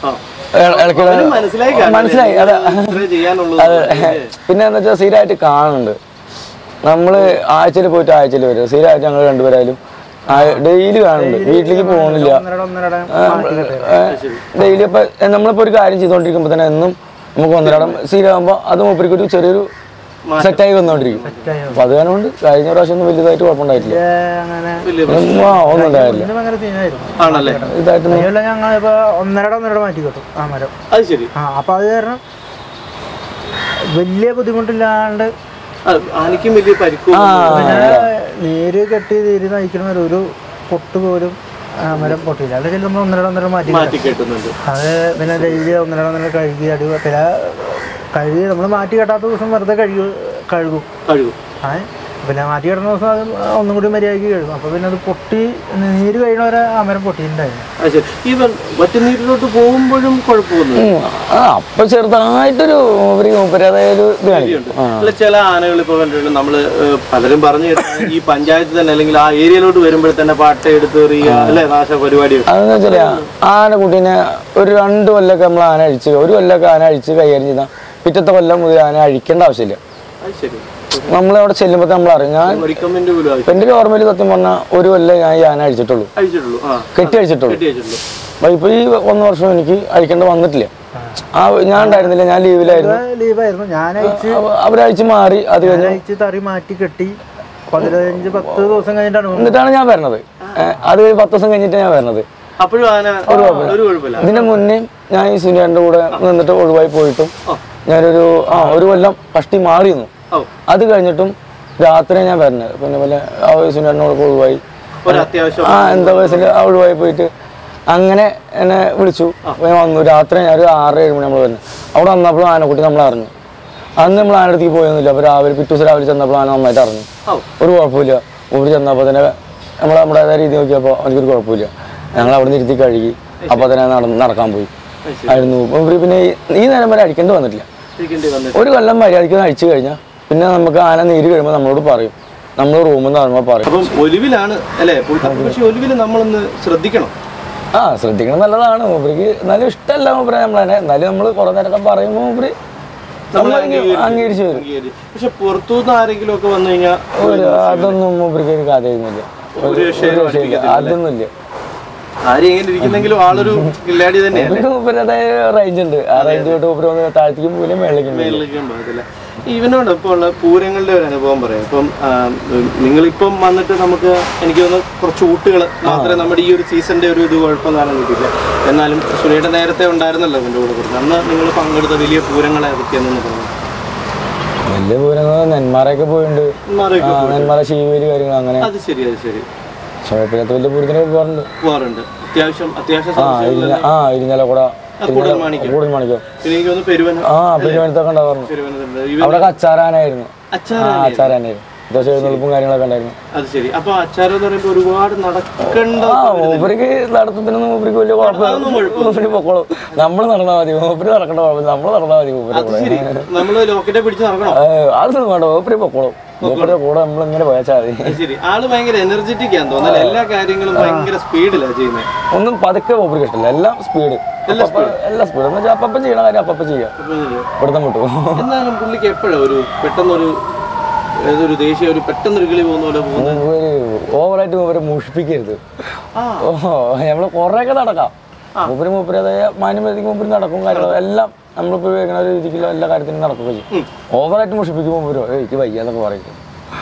മനസ്സിലായി അതെ അതെ. പിന്നെ എന്ന് വെച്ചാൽ സ്ഥിരമായിട്ട് കാണുന്നുണ്ട്. നമ്മള് ആഴ്ചയിൽ പോയിട്ട് ആഴ്ചയിൽ വരും. സ്ഥിരമായിട്ട് ഞങ്ങൾ രണ്ടുപേരായാലും ഡെയിലി കാണുന്നുണ്ട്. വീട്ടിലേക്ക് പോകുന്നില്ല ഡെയിലി. അപ്പൊ നമ്മളിപ്പോ ഒരു കാര്യം ചെയ്തോണ്ടിരിക്കുമ്പോ തന്നെ എന്നും നമുക്ക് ഒന്നരാടം സ്ഥിരമാകുമ്പോ അത് മൂപ്പരിക്ക് ഒരു ചെറിയൊരു സെറ്റായി വന്നോണ്ടിരിക്കും. അപ്പൊ അത് കാരണം കൊണ്ട് കഴിഞ്ഞ പ്രാവശ്യം ഒന്നും വലുതായിട്ട് കുഴപ്പമുണ്ടായിട്ടില്ല. ഒന്നും ഉണ്ടായില്ല. ഇതായിട്ട് ഞങ്ങളിപ്പോ ഒന്നരട ഒന്നരട മാറ്റി കിട്ടും ആ മരം. അപ്പൊ അത് കാരണം വലിയ ബുദ്ധിമുട്ടില്ലാണ്ട് വലിയ പരിക്കും നീര് കെട്ടി നീര് നയിക്കണ ഒരു പൊട്ട് പോലും മരം പൊട്ടിയില്ല. അല്ലെങ്കിൽ നമ്മൾ ഒന്നര ഒന്നര മാറ്റി മാറ്റി കെട്ടുന്നുണ്ട്. അത് പിന്നെ ഡെയിലി ഒന്നര ഒന്നര കഴുകി അടി പിന്നെ കഴുകി നമ്മൾ മാറ്റി കെട്ടാത്ത ദിവസം വെറുതെ കഴുകി കഴുകും കഴുകും ആ പിന്നെ മാറ്റി കിടന്ന ദിവസം അത് ഒന്നും കൂടി മര്യാദയ്ക്ക് കഴുകും. അപ്പോൾ പിന്നെ അത് പൊട്ടി നീര് കഴിഞ്ഞ വരെ ആ മരം പൊട്ടിയിട്ടുണ്ടായിരുന്നു. ഈവൻ വറ്റുനീരിലോട്ട് പോകുമ്പോഴും കുഴപ്പമൊന്നും അപ്പൊ ചെറുതായിട്ടൊരു അതായത് ഇത് കാണിക്കും. ചില ആനകൾ ഇപ്പോൾ കണ്ടിട്ടുണ്ട് നമ്മള് പലരും പറഞ്ഞു ഈ പഞ്ചായത്ത് തന്നെ അല്ലെങ്കിൽ ആ ഏരിയയിലോട്ട് വരുമ്പോൾ തന്നെ പാട്ട എടുത്ത് എറിയുക അല്ലെ നാശ പരിപാടി. അതെന്ന് വെച്ചാല് ആനക്കുട്ടീനെ ഒരു രണ്ട് കൊല്ലൊക്കെ നമ്മൾ ആന അഴിച്ച് ഒരു കൊല്ലൊക്കെ ആന അഴിച്ച് കൈകാര്യം ചെയ്താൽ പിറ്റത്തെ കൊല്ലം മുതൽ ആന അഴിക്കേണ്ട ആവശ്യമില്ല. നമ്മളവിടെ ചെല്ലുമ്പോൾ നമ്മൾ അറിയാം. ഞാൻ എന്റെ ഒരു ഓർമ്മയിൽ സത്യം പറഞ്ഞാൽ ഒരു കൊല്ലം ഞാൻ ഈ ആന അഴിച്ചിട്ടുള്ളൂ, കെട്ടി അഴിച്ചിട്ടുള്ളൂ. ഇപ്പൊ ഈ ഒന്ന് വർഷം എനിക്ക് അഴിക്കേണ്ട വന്നിട്ടില്ല. ആ ഞാൻ ഉണ്ടായിരുന്നില്ല, ഞാൻ ലീവിലായിരുന്നു. ലീവായിരുന്നു ഞാൻ അവരഴിച്ച് മാറി. അത് കഴിഞ്ഞ് തറി മാറ്റി കെട്ടി പതിനഞ്ച് പത്ത് ദിവസം കഴിഞ്ഞിട്ടാണ് എന്നിട്ടാണ് ഞാൻ വരണത്. അത് കഴിഞ്ഞ് പത്ത് ദിവസം കഴിഞ്ഞിട്ട് ഞാൻ വരണത്. ഇതിന്റെ മുന്നേ ഞാൻ ഈ സുനിയുടെ കൂടെ നിന്നിട്ട് ഒഴിവായി പോയിട്ടും ഞാനൊരു ആ ഒരു കൊല്ലം കഷ്ടി മാറി നിന്നു. അത് കഴിഞ്ഞിട്ടും രാത്രി ഞാൻ വരുന്നത് പിന്നെ പോലെ ആ സുനിയോട് ഒഴിവായി ആ എന്താ വയസ്സിൽ ഒഴിവായി പോയിട്ട് അങ്ങനെ എന്നെ വിളിച്ചു. വന്നു രാത്രി ഞാൻ ഒരു ആറ് ഏഴ് മണി നമ്മൾ വരുന്നത്. അവിടെ വന്നപ്പോൾ ആനക്കുട്ടി നമ്മൾ അറിഞ്ഞു. അന്ന് നമ്മൾ ആനടുത്തേക്ക് പോയൊന്നുമില്ല. അപ്പോൾ രാവിലെ പിറ്റേ ദിവസം രാവിലെ ചെന്നപ്പോൾ ആന നന്നായിട്ട് അറിഞ്ഞു. ഒരു കുഴപ്പമില്ല. ഊരി ചെന്നപ്പോൾ തന്നെ നമ്മൾ നമ്മുടേതായ രീതി നോക്കിയപ്പോൾ എനിക്കൊരു കുഴപ്പമില്ല. ഞങ്ങൾ അവിടെ നിന്ന് ഇരുത്തി കഴുകി അപ്പോൾ തന്നെ നടന്ന് നടക്കാൻ പോയി ആയിരുന്നു. പിന്നെ ഈ നേരം വരെ അടിക്കേണ്ടി വന്നിട്ടില്ല. ഒരു കൊല്ലം മര്യാദയ്ക്ക് അഴിച്ചു കഴിഞ്ഞാൽ പിന്നെ നമുക്ക് ആന നീര് കഴിയുമ്പോൾ നമ്മളോട് പറയും. നമ്മൾ റൂമിൽ നിന്ന് ഇറങ്ങുമ്പോൾ പറയും. ഒലിവിലാണ് അല്ലേ? പക്ഷെ ഒലിവിൽ നമ്മളൊന്ന് ശ്രദ്ധിക്കണം. ആ ശ്രദ്ധിക്കണം നല്ലതാണ്. മൂപ്പർക്ക് എന്നാലും ഇഷ്ടമല്ല മൂപ്പരെ നമ്മളെ. എന്നാലും നമ്മൾ കുറെ നേരമൊക്കെ പറയുമ്പോൾ മൂപ്പര് അംഗീകരിച്ചു വരും. പക്ഷെ പുറത്തുനിന്ന് ആരെങ്കിലും ഒക്കെ വന്നു കഴിഞ്ഞാൽ അതൊന്നും മൂപ്പർക്ക് ഒരു കഥയൊന്നുമില്ല, അതൊന്നുമില്ല. ആരും എങ്ങനെ ഇരിക്കുന്നെങ്കിലും ആളൊരു കില്ലാടി തന്നെയാണ്. റേഞ്ച് ഉണ്ട്. ആ റേഞ്ച് തൊട്ട് താഴ്ത്തിക്കും പോലും മേളിലേക്കും മേളിലേക്കും പോകത്തില്ല. ഇവനോട് ഇപ്പോൾ ഉള്ള പൂരങ്ങളുടെ ഒരു അനുഭവം പറയാം. ഇപ്പം നിങ്ങളിപ്പം വന്നിട്ട് നമുക്ക് എനിക്ക് തോന്നുന്നു കുറച്ച് ഊട്ടുകൾ മാത്രമേ നമ്മുടെ ഈ ഒരു സീസണിന്റെ ഒരു ഇത് കുഴപ്പം കാണാൻ കിട്ടില്ല. എന്നാലും സുനിയുടെ നേരത്തെ ഉണ്ടായിരുന്നല്ലോ എൻ്റെ കൂടെ കൊടുത്ത്. അന്ന് നിങ്ങൾ പങ്കെടുത്ത വലിയ പൂരങ്ങളെ അതൊക്കെയാണെന്ന് പറഞ്ഞു. വലിയ പൂരങ്ങൾ നെന്മാറയൊക്കെ പോയിട്ടുണ്ട്. നെന്മാറ ശീവേലി കാര്യങ്ങൾ അങ്ങനെ. അത് ശരി അത് ശരി ഷോപ്പിനകത്ത് വലിയ പൂരത്തിനൊക്കെ പോകാറുണ്ട് പോകാറുണ്ട് അത്യാവശ്യം അത്യാവശ്യം ആ ഇരിഞ്ഞാലക്കുട കൂടുതൽ മാണിക്കോ ആ പെരുവനത്തൊക്കെ ഉണ്ടാവാറുണ്ട്. അവിടെ അച്ചാറാനായിരുന്നു. അച്ചാറാനായിരുന്നു അത്യാവശ്യം എഴുന്നള്ളിപ്പും കാര്യങ്ങളൊക്കെ ഉണ്ടായിരുന്നു. അത് ശരി. അപ്പൊ അച്ചാരം എന്ന് പറയുമ്പോൾ ഒരുപാട് നടക്കണ്ട. മൂപ്പർക്ക് നടത്തത്തിനൊന്നും മൂപ്പർക്ക് വലിയ കുഴപ്പമില്ല. പൊക്കോളും. നമ്മൾ നടന്നാൽ മതി. മൂപ്പര് നടക്കേണ്ട കുഴപ്പമില്ല. നമ്മൾ നടന്നാൽ മതി. അതൊന്നും വേണ്ട. മൂപ്പര് പൊക്കോളും. മൂപ്പരുടെ കൂടെ നമ്മൾ ഇങ്ങനെ പോയാൽ മതി. ആള് ഭയങ്കര എനർജറ്റിക് ആണെന്ന് തോന്നുന്നു. എല്ലാ കാര്യങ്ങളും ഭയങ്കര സ്പീഡിലാണ് ചെയ്യുന്നത്. ഒന്നും പതുക്കെ മൂപ്പർക്ക് ഇഷ്ടമില്ല. എല്ലാം സ്പീഡ്. എല്ലാ സ്പീഡ് എന്ന് വെച്ചാൽ അപ്പം ചെയ്യണ കാര്യം അപ്പം ചെയ്യാം. ഇവിടുത്തെ മുട്ടു. എന്നാലും പുള്ളിക്ക് എപ്പോഴാണ് ഒരു പെട്ടെന്നൊരു ഏതൊരു ദേശീയ ഒരു പെട്ടെന്നൊരു കിളി പോകുന്ന പോലെ പോകുന്നത്? ഓവറായിട്ട് മൂപ്പരെ മുഷിപ്പിക്കരുത്. ഓ നമ്മള് കുറെയൊക്കെ നടക്കാം. മൂപ്പര് മൂപ്പര് അതായത് മാന്യമതിക്ക് മൂപ്പര് നടക്കും കാര്യങ്ങളും എല്ലാം നമ്മളിപ്പോ ഇങ്ങനെ ഒരു രീതിക്കുള്ള എല്ലാ കാര്യത്തിനും നടക്കുകയും ചെയ്യും. ഓവറായിട്ട് മുഷിപ്പിക്കും മൂപ്പരോ എനിക്ക് വയ്യാന്നൊക്കെ പറയും.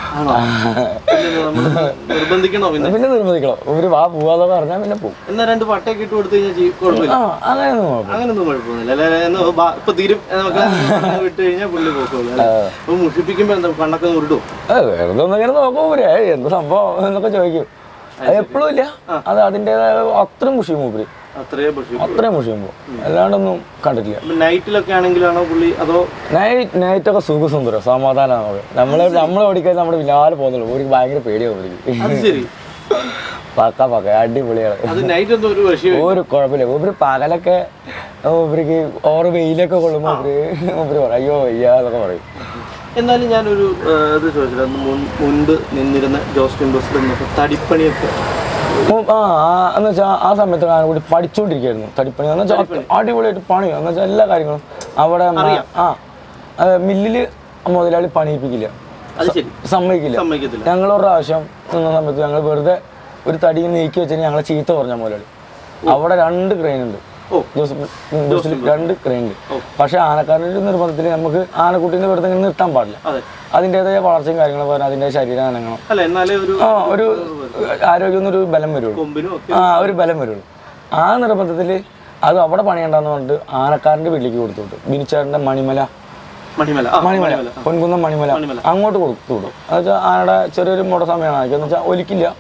പിന്നെ നിർബന്ധിക്കണം. ഒരു വാ പോവാതെ പറഞ്ഞാൽ പിന്നെ പോകും. എന്നാ രണ്ട് പട്ടയൊക്കെ ഇട്ട് കൊടുത്തു കഴിഞ്ഞാൽ അങ്ങനെയൊന്നും അങ്ങനൊന്നും കുഴപ്പമൊന്നുമില്ല. ഇപ്പൊ തീരും വിട്ട് കഴിഞ്ഞാൽ പുള്ളി പോക്കുള്ളൂ. അപ്പൊ മുഷിപ്പിക്കുമ്പോ എന്താ കണ്ണൊക്കെ ഉരുടും? വെറുതെ ഒന്നിങ്ങനെ നോക്കും മൂപ്പര് എന്ത് സംഭവം എന്നൊക്കെ ചോദിക്കും. അത് എപ്പോഴും ഇല്ല. അത് അതിൻ്റെതായ അത്രയും മുഷിയും മൂപ്പര്. അത്രയും മുഷിയുമ്പോ അല്ലാണ്ടൊന്നും കണ്ടിട്ടില്ല. നൈറ്റിലൊക്കെ ആണെങ്കിലാണോ പുള്ളി അതോ? നൈറ്റ് നൈറ്റൊക്കെ സുഖസുന്ദരം സമാധാനമാണ്. നമ്മളെ നമ്മളെ ഓടിക്കാൻ നമ്മുടെ വിലാലെ പോകുന്നുള്ളൂ. ഒരു ഭയങ്കര പേടിയാവും. പക്ക പക്ക അടിപൊളിയാണ്. ഒരു കുഴപ്പമില്ല. ഒരു പകലൊക്കെ ഇവർക്ക് ഓരോ വെയിലൊക്കെ കൊള്ളുമ്പോ ഇവര് പറയും അയ്യോ വയ്യ എന്നൊക്കെ പറയും. എന്നാലും ഞാനൊരു ഇത് ചോദിച്ചില്ല. മുൻപ് നിന്നിരുന്ന ജോസ് ടെമ്പോസ് തടിപ്പണിയൊക്കെ ആ എന്ന് വെച്ചാൽ ആ സമയത്ത് കൂടി പഠിച്ചുകൊണ്ടിരിക്കുകയായിരുന്നു. തടിപ്പണി എന്ന് വെച്ചാൽ അടിപൊളിയായിട്ട് പണി എന്ന് വെച്ചാൽ എല്ലാ കാര്യങ്ങളും അവിടെ ആ മില്ലില് മുതലാളി പണിയിപ്പിക്കില്ല, സമ്മതിക്കില്ല. ഞങ്ങൾ ഒരു പ്രാവശ്യം നിന്ന സമയത്ത് ഞങ്ങൾ വെറുതെ ഒരു തടി നീക്കി വെച്ചാൽ ഞങ്ങളെ ചീത്ത പറഞ്ഞ മുതലാളി. അവിടെ രണ്ട് ക്രെയിൻ ഉണ്ട്, രണ്ട് ക്രെയിൻ ഉണ്ട്. പക്ഷെ ആനക്കാരൻ്റെ ഒരു നിർബന്ധത്തിൽ നമുക്ക് ആനക്കുട്ടീനെ വെറുതെ ഇങ്ങനെ നിർത്താൻ പാടില്ല. അതിൻ്റെതായ വളർച്ചയും കാര്യങ്ങളും പറഞ്ഞാൽ അതിൻ്റെ ശരീരം അനങ്ങണം. ആ ഒരു ആരോഗ്യം ഒരു ബലം വരുള്ളൂ. ആ ഒരു ബലം വരുള്ളൂ. ആ നിർബന്ധത്തിൽ അത് അവിടെ പണിയണ്ടെന്ന് പറഞ്ഞിട്ട് ആനക്കാരൻ്റെ വീട്ടിലേക്ക് കൊടുത്തു. ബിനിച്ചേട്ടൻ്റെ മണിമല മണിമല പൊൻകുന്നം മണിമല അങ്ങോട്ട് കൊടുത്തു വിടും. എന്ന് വെച്ചാൽ ആനയുടെ ചെറിയൊരു മുട സമയമാണ്. എന്ന് വെച്ചാൽ ഒലിക്കില്ല,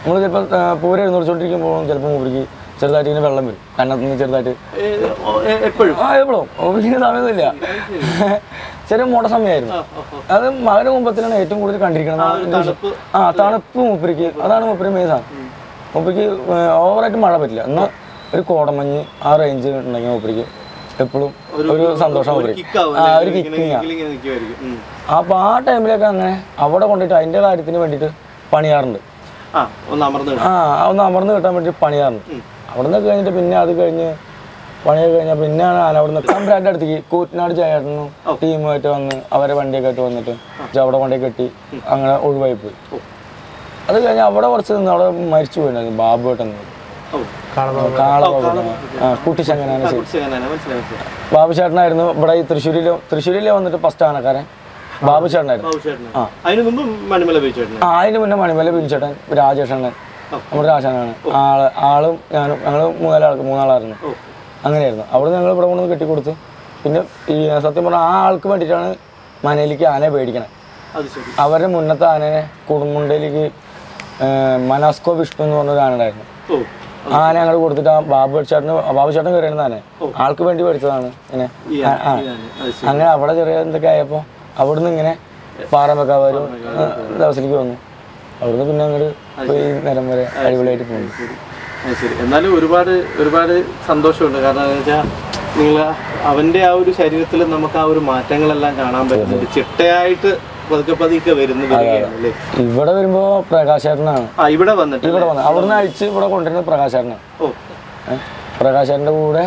നമ്മൾ ചിലപ്പോൾ പൂര എഴുന്നൂറിച്ചോണ്ടിരിക്കുമ്പോൾ ചിലപ്പോൾ മൂപ്പർക്ക് ചെറുതായിട്ട് ഇങ്ങനെ വെള്ളം വരും കണ്ണത്തിൽ നിന്ന് ചെറുതായിട്ട് എപ്പോഴും ആ എപ്പോഴും മൂപ്പരിക്കുന്ന സമയമൊന്നുമില്ല ചെറിയ മോട്ട സമയമായിരുന്നു അത് മകര മുമ്പത്തിലാണ് ഏറ്റവും കൂടുതൽ കണ്ടിരിക്കണം ആ തണുപ്പ് മൂപ്പരിക്ക് അതാണ് മൂപ്പര് മെയിൻ സാധനം മൂപ്പരിക്ക് ഓവറായിട്ട് മഴ പറ്റില്ല എന്നാൽ ഒരു കോടമഞ്ഞ് ആ റേഞ്ച് ഉണ്ടെങ്കിൽ മൂപ്പരിക്ക് എപ്പോഴും ഒരു സന്തോഷം മൂപ്പര് ആ ഒരു കിക്കിങ്ങാ അപ്പൊ ആ ടൈമിലൊക്കെ അങ്ങനെ അവിടെ കൊണ്ടിട്ട് അതിന്റെ കാര്യത്തിന് വേണ്ടിയിട്ട് പണിയാറുണ്ട് ആ ഒന്ന് അമർന്ന് കിട്ടാൻ വേണ്ടി പണിയാറുണ്ട് അവിടെ നിന്ന് കഴിഞ്ഞിട്ട് പിന്നെ അത് കഴിഞ്ഞ് പണിയൊക്കെ കഴിഞ്ഞാൽ പിന്നെയാണ് ആന അവിടെ നിന്ന് തമ്പ്രാൻ്റെ അടുത്തേക്ക് കൂറ്റനാട് ചേട്ടനും ടീമുമായിട്ട് വന്ന് അവരെ വണ്ടിയൊക്കെ ആയിട്ട് വന്നിട്ട് അവിടെ കൊണ്ടേ കെട്ടി അങ്ങനെ ഒഴിവായി പോയി അത് കഴിഞ്ഞ് അവിടെ കുറച്ച് നിന്ന് അവിടെ മരിച്ചു പോയിട്ടുണ്ടായിരുന്നു ബാബു ഏട്ടൻ കാള ആ കുട്ടിച്ചങ്ങനാണ് ബാബു ചേട്ടനായിരുന്നു ഇവിടെ ഈ തൃശ്ശൂരിലെ തൃശ്ശൂരിലെ വന്നിട്ട് ഫസ്റ്റ് ആനക്കാരൻ ബാബു ചേട്ടനായിരുന്നു ആ അതിന് മുന്നേ മണിമല ബിജുചേട്ടൻ രാജേഷണ്ണൻ നമ്മുടെ രാജാനാണ് ആള് ആളും ഞാനും ഞങ്ങൾ മൂന്നാലാൾക്ക് മൂന്നാളായിരുന്നു അങ്ങനെയായിരുന്നു അവിടെ ഞങ്ങൾ ഇവിടെ കൊണ്ടുവന്ന് കെട്ടിക്കൊടുത്ത് പിന്നെ ഈ സത്യം പറഞ്ഞാൽ ആ ആൾക്ക് വേണ്ടിയിട്ടാണ് മനയിലേക്ക് ആനയെ പേടിക്കണേ അവരുടെ മുന്നത്തെ ആനയെ കുടുംബയിലേക്ക് മനാസ്കോ വിഷ്ണു എന്ന് പറഞ്ഞൊരു ആന ഉണ്ടായിരുന്നു ആന ഞങ്ങൾ കൊടുത്തിട്ട് ആ ബാബു ചേട്ടന് ബാബു ചേട്ടൻ കയറിയിരുന്ന ആന ആൾക്ക് വേണ്ടി മേടിച്ചതാണ് ഇങ്ങനെ ആ അങ്ങനെ അവിടെ ചെറിയ എന്തൊക്കെ ആയപ്പോൾ അവിടുന്ന് ഇങ്ങനെ പാറമക്കാവരും ദിവസത്തിലേക്ക് വന്നു അവിടുന്ന് പിന്നെ അങ്ങോട്ട് പോയി നേരം വരെ അടിപൊളിയായിട്ട് പോകുന്നു ശരി എന്നാലും ഒരുപാട് ഒരുപാട് സന്തോഷമുണ്ട് കാരണം എന്താ വെച്ചാൽ നിങ്ങൾ അവൻ്റെ ആ ഒരു ശരീരത്തിൽ നമുക്ക് ആ ഒരു മാറ്റങ്ങളെല്ലാം കാണാൻ പറ്റുന്നുണ്ട് ചിട്ടയായിട്ട് പതുക്കെ പതുക്കെ വരുന്നത് ഇവിടെ വരുമ്പോ പ്രകാശേട്ടനാണ് ഇവിടെ വന്നിട്ട് ഇവിടെ വന്നത് അവിടുന്ന് അഴിച്ച് ഇവിടെ കൊണ്ടുവരുന്നത് പ്രകാശേട്ടനാണ് പ്രകാശേട്ടന്റെ കൂടെ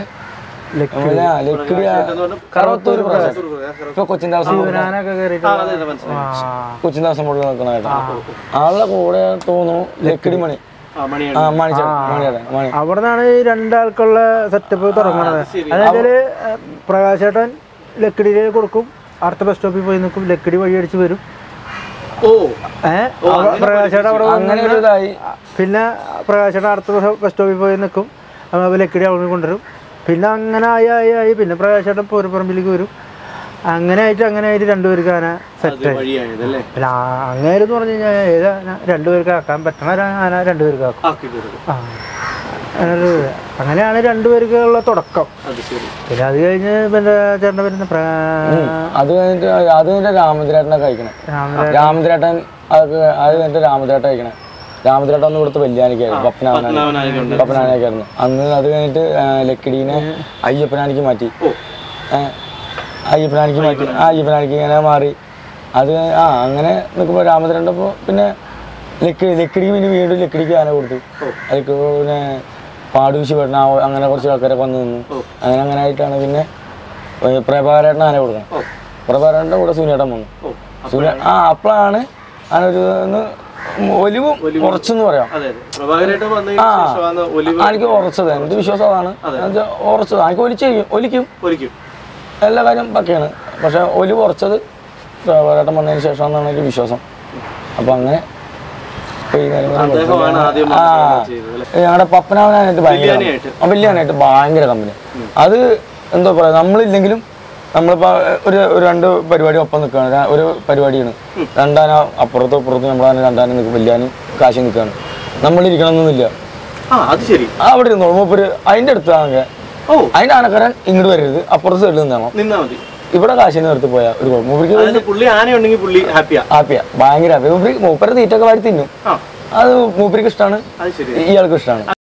കറുവത്തൂര് പ്രകാശേട്ടൻ ഇപ്പൊ കൊച്ചിൻ ദാസം കൊച്ചിൻ ദാസം മുകളിൽ നിൽക്കണായിട്ട് ആളുടെ കൂടെ തോന്നുന്നു ലക്കിടി മണി അവിടെ നിന്നാണ് ഈ രണ്ടാൾക്കുള്ള സെറ്റപ്പ് തുടങ്ങുന്നത് അതായത് പ്രകാശേട്ടൻ ലക്കിടിയിൽ കൊടുക്കും അടുത്ത ബസ് സ്റ്റോപ്പിൽ പോയി നിൽക്കും ലക്കിടി വഴി അടിച്ച് വരും ഏഹ് പ്രകാശേട്ടൻ അവിടെ പിന്നെ പ്രകാശേട്ടൻ അടുത്ത ബസ് സ്റ്റോപ്പിൽ പോയി നിൽക്കും ലക്കിടി അവിടെ കൊണ്ടുവരും പിന്നെ അങ്ങനെ ആയി ആയി ആയി പിന്നെ പ്രകാശേട്ടൻ പൂരപ്പറമ്പിലേക്ക് വരും അങ്ങനെ ആയിട്ട് അങ്ങനെ ആയിട്ട് രണ്ടുപേർക്ക് ആന സെറ്റ് പിന്നെ അങ്ങേരെന്ന് പറഞ്ഞു കഴിഞ്ഞാൽ ഏത് രണ്ടുപേർക്ക് ആക്കാൻ പറ്റണ ആന രണ്ടുപേർക്ക് ആക്കും ആ അങ്ങനെയാണ് രണ്ടുപേർക്കുള്ള തുടക്കം പിന്നെ അത് കഴിഞ്ഞ് പിന്നെ ചേട്ടൻ്റെ വരുന്ന അത് കഴിഞ്ഞിട്ട് അത് കഴിഞ്ഞ രാമചന്ദ്രേട്ടനെ കഴിക്കണം രാമചന്ദ്രേട്ടൻ അതൊക്കെ അത് കഴിഞ്ഞിട്ട് രാമചന്ദ്രേട്ടൻ കഴിക്കണേ രാമചന്ദ്രേട്ടൻ ഒന്ന് കൊടുത്ത് വല്യാനിക്കായിരുന്നു പപ്പനാനാണ് പപ്പനാനൊക്കെയായിരുന്നു അന്ന് അത് കഴിഞ്ഞിട്ട് ലക്കിടീനെ അയ്യപ്പനാനിക്ക് മാറ്റി അയ്യപ്പനാനിക്ക് മാറ്റി ആ അയ്യപ്പനാനിക്ക് ഇങ്ങനെ മാറി അത് ആ അങ്ങനെ നിൽക്കുമ്പോൾ രാമചന്ദ്രേട്ടപ്പോൾ പിന്നെ ലക്കി ലക്കിടിക്ക് പിന്നെ വീണ്ടും ലക്കിടിക്ക് ആന കൊടുത്തു അതിക്ക് പിന്നെ പാടൂശി പെട്ട അങ്ങനെ കുറച്ച് ആൾക്കാരൊക്കെ വന്ന് നിന്നു അങ്ങനെ അങ്ങനെ ആയിട്ടാണ് പിന്നെ പ്രഭാകരേട്ടൻ ആന കൊടുക്കണം പ്രഭാകരേട്ടൻ്റെ കൂടെ സുനിയേട്ടൻ വന്നു സുനിയ ആ അപ്പോഴാണ് ആനൊരു ഒലിവും കുറച്ചെന്ന് പറയാം ആ എനിക്ക് ഉറച്ചത് എൻ്റെ വിശ്വാസം അതാണ് ഉറച്ചത് എനിക്ക് ഒലിച്ച് ഒലിക്കും എല്ലാ കാര്യം പക്കയാണ് പക്ഷെ ഒലിവ് ഉറച്ചത് പ്രഭാകരേട്ടൻ വന്നതിന് ശേഷം എന്നാണ് എനിക്ക് വിശ്വാസം അപ്പം അങ്ങനെ ഞങ്ങളുടെ പപ്പനാവനായിട്ട് ഭയങ്കര വലിയാനായിട്ട് ഭയങ്കര കമ്പനി അത് എന്താ പറയാ നമ്മളില്ലെങ്കിലും നമ്മളിപ്പോ ഒരു ഒരു രണ്ട് പരിപാടി ഒപ്പം നിൽക്കുകയാണ് ഒരു പരിപാടിയാണ് രണ്ടാന അപ്പുറത്തും അപ്പുറത്തും നമ്മളാണ് രണ്ടാന നിൽക്കും വലിയാനും കാശി നിൽക്കുകയാണ് നമ്മളിരിക്കണമെന്നൊന്നുമില്ല അവിടെ ഇരുന്നോളൂ മൂപ്പര് അതിന്റെ അടുത്താണെങ്കിൽ അതിന്റെ ആനക്കാരൻ ഇങ്ങോട്ട് വരരുത് അപ്പുറത്ത് സൈഡിൽ നിന്നാണോ ഇവിടെ കാശിന് നിർത്തി പോയാ ഒരു ഹാപ്പിയാ ഭയങ്കര ഹാപ്പി മൂപ്പര് മൂപ്പര് തീറ്റൊക്കെ വാരി തിന്നും അത് മൂപ്പർക്ക് ഇഷ്ടമാണ് ഇയാൾക്ക് ഇഷ്ടമാണ്